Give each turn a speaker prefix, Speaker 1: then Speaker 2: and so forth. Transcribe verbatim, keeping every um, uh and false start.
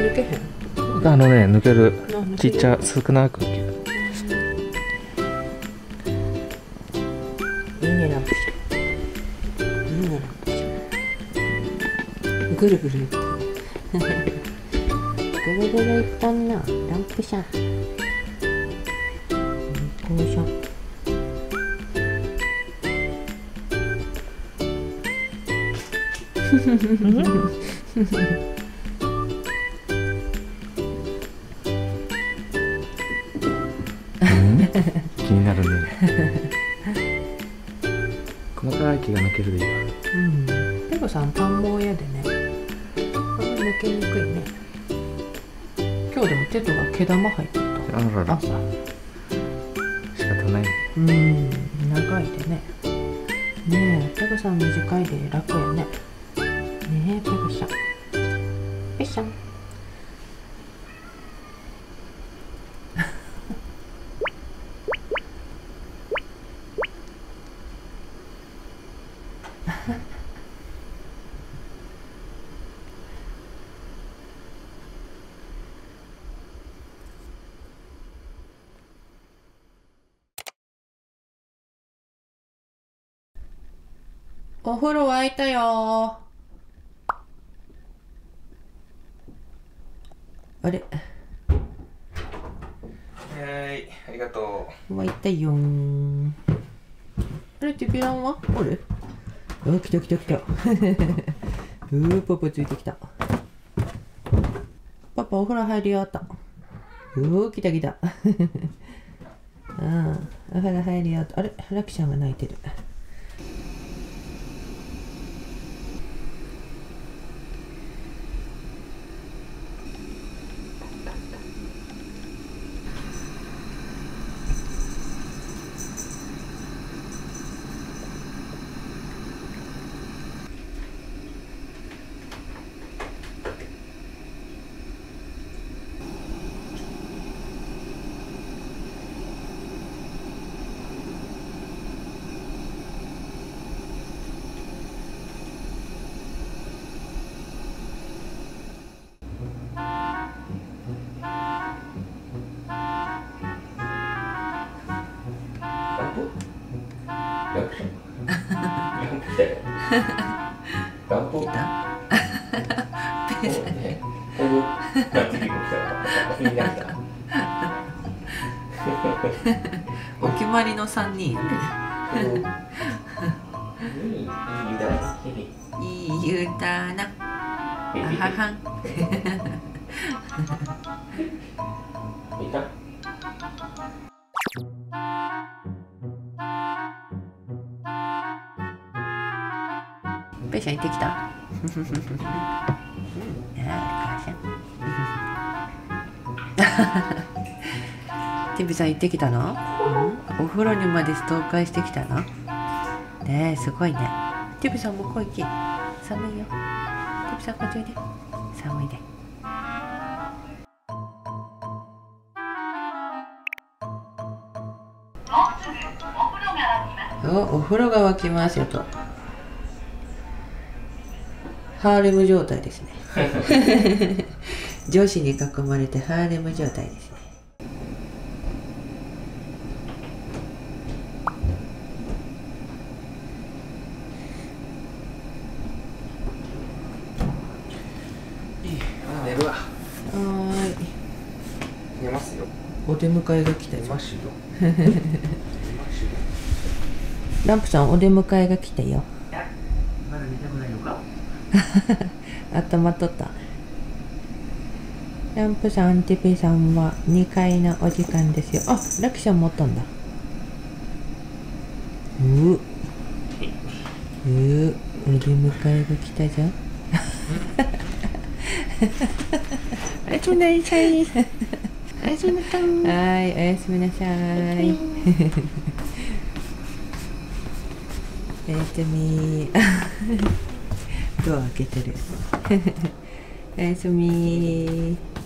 Speaker 1: 抜けへん。
Speaker 2: あのね、抜ける。ちっちゃ、少なく。いい
Speaker 1: ね、ランプシャ。いいね、ランプシャ。ぐるぐるいったね。ぐるぐるいったんな、ランプシャ。ランプシャ。
Speaker 2: 気になるね。細かい毛が抜けるでいいわ。
Speaker 1: うん。ペコさん短毛やでね。あんまり抜けにくいね。今日でもテトが毛玉入ってた。
Speaker 2: あらら。
Speaker 1: 朝。
Speaker 2: 仕方ない。
Speaker 1: うん、長いでね。ねえ、ペコさん短いで楽やね。ねえ、ペコさん。ペコさん。お風呂沸いたよー。あれ、
Speaker 2: はい、ありがと
Speaker 1: 沸いたよーん。あれ、ティピランはあれ、あ、来た来た来た。うー、パパついてきた。パパお風呂入るよと。うー、来た来た。うん、お風呂入るよと。あれ、ラキちゃんが泣いてる。
Speaker 2: ランプシャン。ランプ来たよ。ランプ来た。ペースね。おう、マジで来た。気になった。
Speaker 1: お決まりの三人。いい湯だな。あははん。
Speaker 2: いた。
Speaker 1: ペイちゃん行ってきた。ティビさん行ってきたの？お風呂にまでストーカーしてきたの？ねえ、すごいね。ティビさんも来いき。寒いよ。ティビさんこっちおいで。寒いで。お、お風呂が沸きますよと。ハーレム状態ですね。女子に囲まれてハーレム状態ですね。
Speaker 2: 寝るわ。
Speaker 1: はーい。
Speaker 2: 寝ますよ。
Speaker 1: お出迎えが来たよ。
Speaker 2: 寝ますよ。
Speaker 1: ランプさん、お出迎えが来たよ。
Speaker 2: まだ寝たくないのか？
Speaker 1: 頭取った。ランプさん、ティピさんはにかいのお時間ですよ。あ、ラキちゃん持ったんだ。うううお出迎えが来たじゃん。おやすみなさい。おやすみなさい。はい、おやすみなさい。おやすみ。ドア開けてる。おやすみ。